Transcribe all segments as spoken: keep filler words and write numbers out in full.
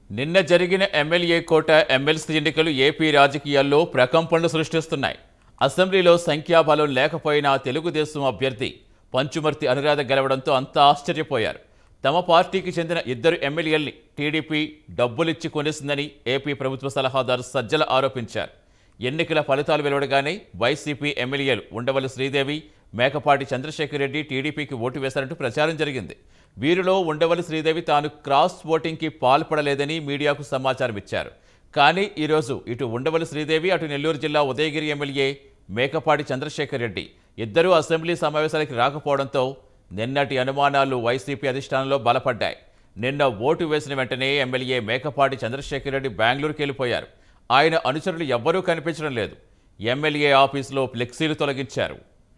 నిన్న జరిగిన MLA quota MLC ఎన్నికలు ఏపీ రాజకీయాల్లో ప్రకంపనలు సృష్టిస్తున్నాయి. అసెంబ్లీలో సంఖ్యాబలం లేకపోయినా తెలుగుదేశం అభ్యర్థి పంచుమర్తి అనురాధ గెలవడంతో అంతా ఆశ్చర్యపోయారు. తమ పార్టీకి చెందిన ఇద్దరు ఎమ్మెల్యేల్ని టీడీపీ డబ్బులిచ్చి కొనేసిందని ఏపీ ప్రభుత్వ సలహాదారు సజ్జల ఆరోపించారు. ఎన్నికల ఫలితాలు వెలువడగానే వైసీపీ ఎమ్మెల్యేలు ఉండవల్లి శ్రీదేవి, మేకపాటి చంద్రశేఖర్ రెడ్డి టీడీపీకి ఓటు వేశారంటూ ప్రచారం జరిగింది. వీరిలో ఉండవల్లి శ్రీదేవి తాను క్రాస్ ఓటింగ్కి పాల్పడలేదని మీడియాకు సమాచారం ఇచ్చారు. కానీ ఈరోజు ఇటు ఉండవల్లి శ్రీదేవి, అటు నెల్లూరు జిల్లా ఉదయగిరి ఎమ్మెల్యే మేకపాటి చంద్రశేఖర్ రెడ్డి ఇద్దరూ అసెంబ్లీ సమావేశాలకు రాకపోవడంతో నిన్నటి అనుమానాలు వైసీపీ అధిష్టానంలో బలపడ్డాయి. నిన్న ఓటు వేసిన వెంటనే ఎమ్మెల్యే మేకపాటి చంద్రశేఖర్ రెడ్డి బెంగళూరుకు వెళ్ళిపోయారు. ఆయన అనుచరులు ఎవ్వరూ కనిపించడం లేదు. ఎమ్మెల్యే ఆఫీసులో ఫ్లెక్సీలు తొలగించారు.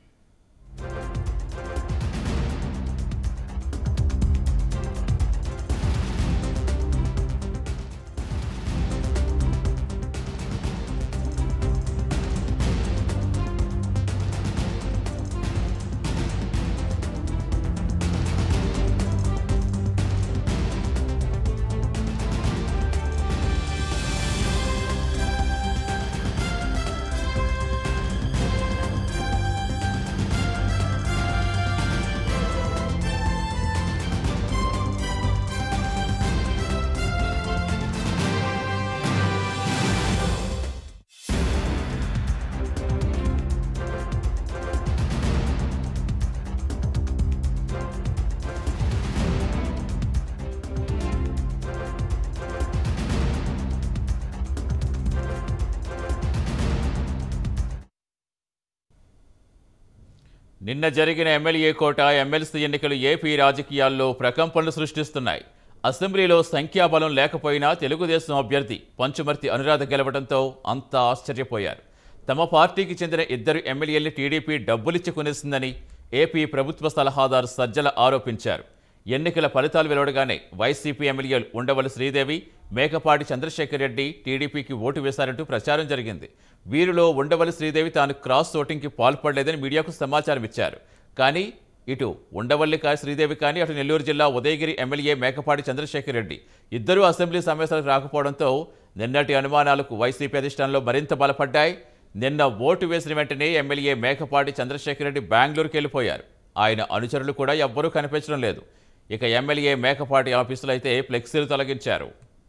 నిన్న జరిగిన ఎమ్మెల్యే కోట ఎమ్మెల్సీ ఎన్నికలు ఏపీ రాజకీయాల్లో ప్రకంపనలు సృష్టిస్తున్నాయి. అసెంబ్లీలో సంఖ్యాబలం లేకపోయినా తెలుగుదేశం అభ్యర్థి పంచుమర్తి అనురాధ గెలవడంతో అంతా ఆశ్చర్యపోయారు. తమ పార్టీకి చెందిన ఇద్దరు ఎమ్మెల్యేల్ని టీడీపీ డబ్బులిచ్చి కొనేసిందని ఏపీ ప్రభుత్వ సలహాదారు సజ్జల ఆరోపించారు. ఎన్నికల ఫలితాలు వెలువడగానే వైసీపీ ఎమ్మెల్యేలు ఉండవల్లి శ్రీదేవి, మేకపాటి చంద్రశేఖర్ రెడ్డి టీడీపీకి ఓటు వేశారంటూ ప్రచారం జరిగింది. వీరిలో ఉండవల్లి శ్రీదేవి తాను క్రాస్ ఓటింగ్కి పాల్పడలేదని మీడియాకు సమాచారం ఇచ్చారు. కానీ ఇటు ఉండవల్లి కా శ్రీదేవి కానీ అటు నెల్లూరు జిల్లా ఉదయగిరి ఎమ్మెల్యే మేకపాటి చంద్రశేఖర్ రెడ్డి ఇద్దరూ అసెంబ్లీ సమావేశాలకు రాకపోవడంతో నిన్నటి అనుమానాలకు వైసీపీ అధిష్టానంలో మరింత బలపడ్డాయి. నిన్న ఓటు వేసిన వెంటనే ఎమ్మెల్యే మేకపాటి చంద్రశేఖర్ రెడ్డి బెంగళూరుకు వెళ్ళిపోయారు. ఆయన అనుచరులు కూడా ఎవ్వరూ కనిపించడం లేదు. ఇక ఎమ్మెల్యే మేకపాటి ఆఫీసులో అయితే ఫ్లెక్సీలు తొలగించారు.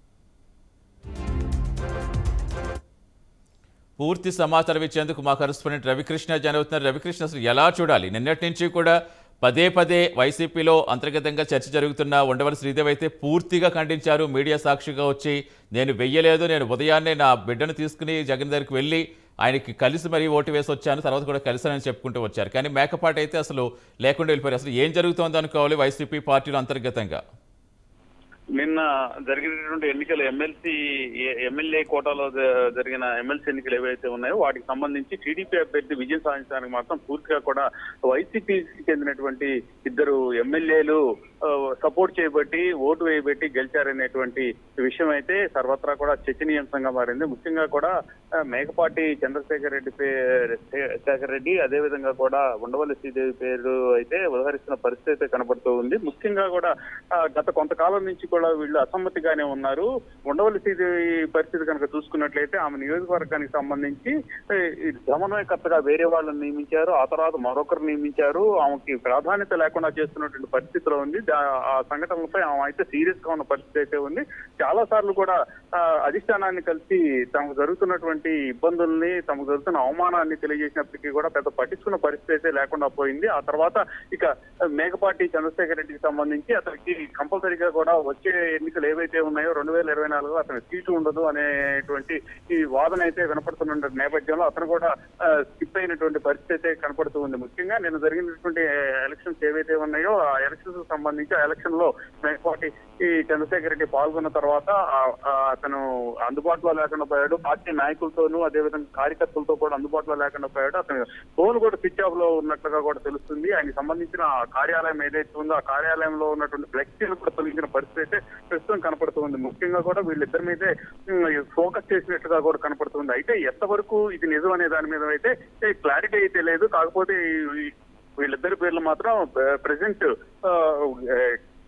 పూర్తి సమాచారం ఇచ్చేందుకు మా కరెస్పాండెంట్ రవికృష్ణ జాయిన్ అవుతున్నారు. రవికృష్ణ, అసలు ఎలా చూడాలి? నిన్నటి నుంచి కూడా పదే పదే వైసీపీలో అంతర్గతంగా చర్చ జరుగుతున్న ఉండవల్లి శ్రీదేవి అయితే పూర్తిగా ఖండించారు. మీడియా సాక్షిగా వచ్చి నేను వెయ్యలేదు, నేను ఉదయాన్నే నా బిడ్డను తీసుకుని జగన్ దగ్గరికి వెళ్ళి ఆయనకి కలిసి మరీ ఓటు వేసి వచ్చాను, తర్వాత కూడా కలిసానని చెప్పుకుంటూ వచ్చారు. కానీ మేకపాటి అయితే అసలు లేకుండా వెళ్ళిపోయారు. అసలు ఏం జరుగుతోంది అనుకోవాలి వైసీపీ పార్టీలో అంతర్గతంగా? నిన్న జరిగినటువంటి ఎన్నికలు ఎమ్మెల్సీ ఎమ్మెల్యే కోటాలో జరిగిన ఎమ్మెల్సీ ఎన్నికలు ఏవైతే ఉన్నాయో వాటికి సంబంధించి టీడీపీ అభ్యర్థి విజయం సాధించడానికి మాత్రం పూర్తిగా కూడా వైసీపీకి చెందినటువంటి ఇద్దరు ఎమ్మెల్యేలు సపోర్ట్ చేయబట్టి ఓటు వేయబట్టి గెలిచారనేటువంటి విషయం అయితే సర్వత్రా కూడా చర్చనీయాంశంగా మారింది. ముఖ్యంగా కూడా మేకపాటి చంద్రశేఖర్ రెడ్డి శేఖర్ రెడ్డి అదేవిధంగా కూడా ఉండవల్లి శ్రీదేవి పేరు అయితే ఉదహరిస్తున్న పరిస్థితి అయితే కనబడుతూ ఉంది. ముఖ్యంగా కూడా గత కొంతకాలం నుంచి కూడా వీళ్ళు అసమ్మతిగానే ఉన్నారు. ఉండవల్లి శ్రీదేవి పరిస్థితి కనుక చూసుకున్నట్లయితే ఆమె నియోజకవర్గానికి సంబంధించి సమన్వయకర్తగా వేరే వాళ్ళని నియమించారు, ఆ తర్వాత మరొకరు నియమించారు. ఆమెకి ప్రాధాన్యత లేకుండా చేస్తున్నటువంటి పరిస్థితిలో ఉంది. ఆ సంఘటనలపై ఆమె అయితే సీరియస్ గా ఉన్న పరిస్థితి అయితే ఉంది. చాలా సార్లు కూడా అధిష్టానాన్ని కలిసి తమకు జరుగుతున్నటువంటి ఇబ్బందుల్ని, తమకు జరుగుతున్న అవమానాన్ని తెలియజేసినప్పటికీ కూడా పెద్ద పట్టించుకున్న పరిస్థితి అయితే లేకుండా పోయింది. ఆ తర్వాత ఇక మేకపాటి చంద్రశేఖర్ రెడ్డికి సంబంధించి అతనికి కంపల్సరీగా కూడా వచ్చే ఎన్నికలు ఏవైతే ఉన్నాయో రెండు వేల ఇరవై నాలుగులో అతను సీటు ఉండదు అనేటువంటి ఈ వాదన అయితే వినపడుతున్న నేపథ్యంలో అతను కూడా స్కిప్ అయినటువంటి పరిస్థితి అయితే కనపడుతూ ఉంది. ముఖ్యంగా నేను జరిగినటువంటి ఎలక్షన్స్ ఏవైతే ఉన్నాయో ఆ ఎలక్షన్స్ సంబంధించి ఆ ఎలక్షన్ లో మేకపాటి ఈ చంద్రశేఖర్ రెడ్డి పాల్గొన్న తర్వాత అతను అందుబాటులో లేకుండా పోయాడు. పార్టీ నాయకులతోనూ అదేవిధంగా కార్యకర్తలతో కూడా అందుబాటులో లేకుండా పోయాడు. అతను ఫోన్ కూడా స్విచ్ ఆఫ్ లో ఉన్నట్లుగా కూడా తెలుస్తుంది. ఆయనకి సంబంధించిన కార్యాలయం ఏదైతే ఉందో ఆ కార్యాలయంలో ఉన్నటువంటి ఫ్లెక్సీలు కూడా తొలగించిన పరిస్థితి అయితే ప్రస్తుతం కనపడుతుంది. ముఖ్యంగా కూడా వీళ్ళిద్దరి మీదే ఫోకస్ చేసినట్లుగా కూడా కనపడుతుంది. అయితే ఎంతవరకు ఇది నిజం అనే దాని మీద అయితే క్లారిటీ అయితే లేదు. కాకపోతే వీళ్ళిద్దరి పేర్లు మాత్రం ప్రెసెంట్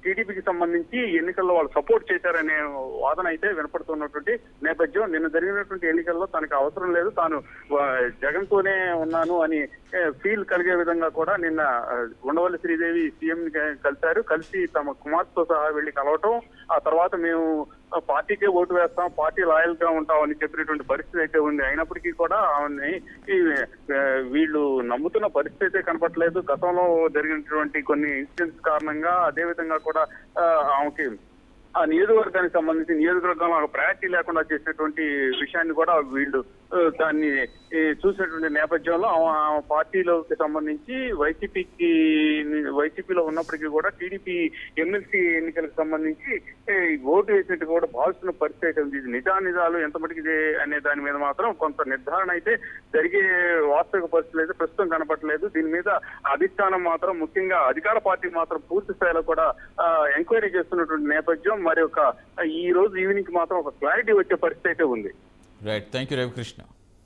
టీడీపీకి సంబంధించి ఎన్నికల్లో వాళ్ళు సపోర్ట్ చేశారనే వాదన అయితే వినపడుతున్నటువంటి నేపథ్యం. నిన్న జరిగినటువంటి ఎన్నికల్లో తనకు అవసరం లేదు, తాను జగన్ తోనే ఉన్నాను అని ఫీల్ కలిగే విధంగా కూడా నిన్న ఉండవల్లి శ్రీదేవి సీఎం కలిశారు. కలిసి తమ కుమార్తెతో సహా వెళ్లి కలవటం, ఆ తర్వాత మేము పార్టీకే ఓటు వేస్తాం, పార్టీ లాయల్ గా ఉంటాం అని చెప్పినటువంటి పరిస్థితి అయితే ఉంది. అయినప్పటికీ కూడా ఆమెని వీళ్ళు నమ్ముతున్న పరిస్థితి అయితే కనపట్లేదు. గతంలో జరిగినటువంటి కొన్ని ఇన్సిడెంట్స్ కారణంగా అదే విధంగా కూడా ఆమెకి ఆ నియోజకవర్గానికి సంబంధించి నియోజకవర్గంలో ఒక ప్రయారిటీ లేకుండా చేసినటువంటి విషయాన్ని కూడా వీళ్ళు దాన్ని చూసినటువంటి నేపథ్యంలో ఆ పార్టీలోకి సంబంధించి వైసీపీకి వైసీపీలో ఉన్నప్పటికీ కూడా టీడీపీ ఎమ్మెల్సీ ఎన్నికలకు సంబంధించి ఓటు వేసినట్టు కూడా భావిస్తున్న పరిస్థితి అయితే ఉంది. నిజానిజాలు ఎంత మటుకు అనే దాని మీద మాత్రం కొంత నిర్ధారణ అయితే జరిగే వాస్తవిక పరిస్థితులు అయితే ప్రస్తుతం కనపడలేదు. దీని మీద అధిష్టానం మాత్రం ముఖ్యంగా అధికార పార్టీ మాత్రం పూర్తి స్థాయిలో కూడా ఎంక్వైరీ చేస్తున్నటువంటి నేపథ్యం. మరి ఒక ఈ రోజు ఈవినింగ్ మాత్రం ఒక క్లారిటీ వచ్చే పరిస్థితి అయితే ఉంది. Right, thank you Ravikrishna.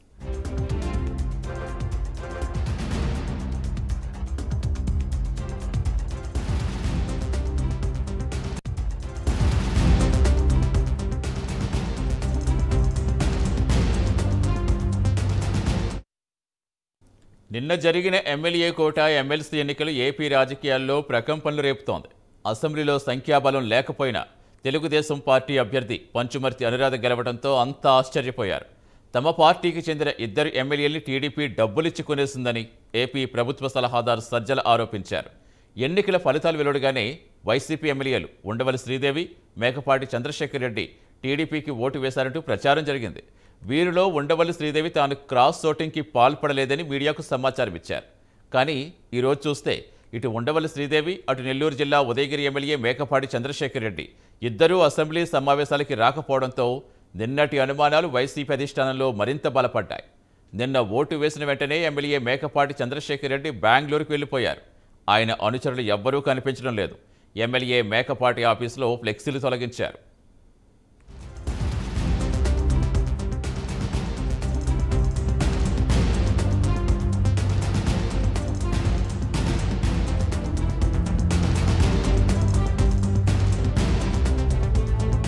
నిన్న జరిగిన ఎమ్మెల్యే కోట ఎమ్మెల్సీ ఎన్నికలు ఏపీ రాజకీయాల్లో ప్రకంపనలు రేపుతోంది. అసెంబ్లీలో సంఖ్యాబలం లేకపోయినా తెలుగుదేశం పార్టీ అభ్యర్థి పంచుమర్తి అనురాధ గెలవడంతో అంతా ఆశ్చర్యపోయారు. తమ పార్టీకి చెందిన ఇద్దరు ఎమ్మెల్యేలు టీడీపీ డబ్బులిచ్చి కొనేసిందని ఏపీ ప్రభుత్వ సలహాదారు సజ్జల ఆరోపించారు. ఎన్నికల ఫలితాలు వెలువడగానే వైసీపీ ఎమ్మెల్యేలు ఉండవల్లి శ్రీదేవి, మేకపాటి చంద్రశేఖర్ రెడ్డి టీడీపీకి ఓటు వేశారంటూ ప్రచారం జరిగింది. వీరిలో ఉండవల్లి శ్రీదేవి తాను క్రాస్ ఓటింగ్కి పాల్పడలేదని మీడియాకు సమాచారం ఇచ్చారు. కానీ ఈరోజు చూస్తే ఇటు ఉండవల్లి శ్రీదేవి, అటు నెల్లూరు జిల్లా ఉదయగిరి ఎమ్మెల్యే మేకపాటి చంద్రశేఖర్ రెడ్డి ఇద్దరూ అసెంబ్లీ సమావేశాలకి రాకపోవడంతో నిన్నటి అనుమానాలు వైసీపీ అధిష్టానంలో మరింత బలపడ్డాయి. నిన్న ఓటు వేసిన వెంటనే ఎమ్మెల్యే మేకపాటి చంద్రశేఖర్ రెడ్డి బెంగళూరుకు వెళ్లిపోయారు. ఆయన అనుచరులు ఎవ్వరూ కనిపించడం లేదు. ఎమ్మెల్యే మేకపాటి ఆఫీసులో ఫ్లెక్సీలు తొలగించారు.